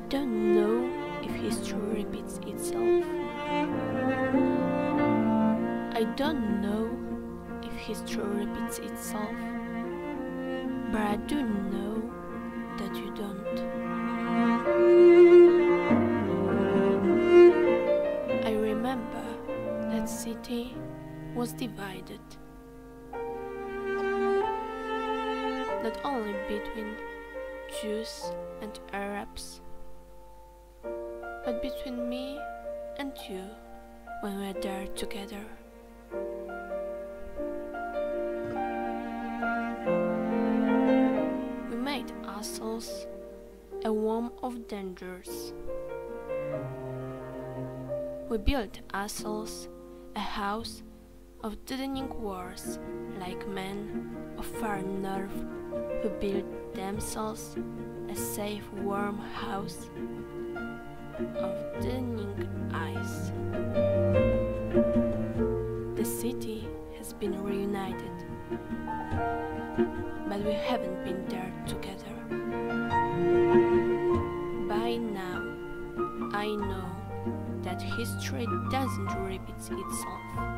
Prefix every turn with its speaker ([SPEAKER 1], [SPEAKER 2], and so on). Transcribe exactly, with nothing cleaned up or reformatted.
[SPEAKER 1] don't know if history repeats itself. I don't know if history repeats itself, but I do know that you don't. I remember that city was divided, not only between Jews and Arabs, but between me and you when we were there together. We made ourselves a worm of dangers. We built ourselves a house of deadening wars, like men of far north who built themselves a safe warm house of deadening ice. The city has been reunited, but we haven't been there together. By now, I know that history doesn't repeat itself.